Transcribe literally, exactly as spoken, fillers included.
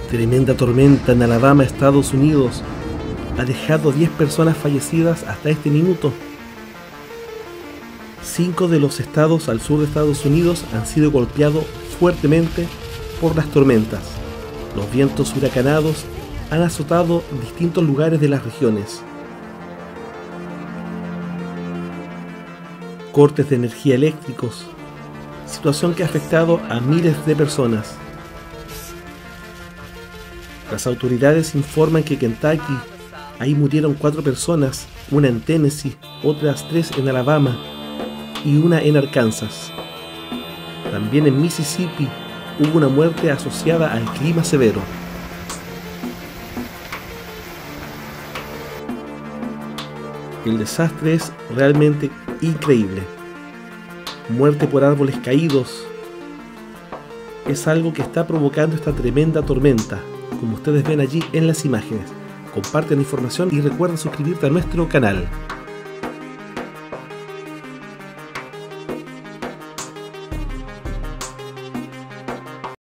Tremenda tormenta en Alabama, Estados Unidos, ha dejado diez personas fallecidas hasta este minuto. Cinco de los estados al sur de Estados Unidos han sido golpeados fuertemente por las tormentas. Los vientos huracanados han azotado distintos lugares de las regiones. Cortes de energía eléctricos, situación que ha afectado a miles de personas. Las autoridades informan que en Kentucky, ahí murieron cuatro personas, una en Tennessee, otras tres en Alabama y una en Arkansas. También en Mississippi hubo una muerte asociada al clima severo. El desastre es realmente increíble. Muerte por árboles caídos es algo que está provocando esta tremenda tormenta, como ustedes ven allí en las imágenes. Compartan la información y recuerda suscribirte a nuestro canal.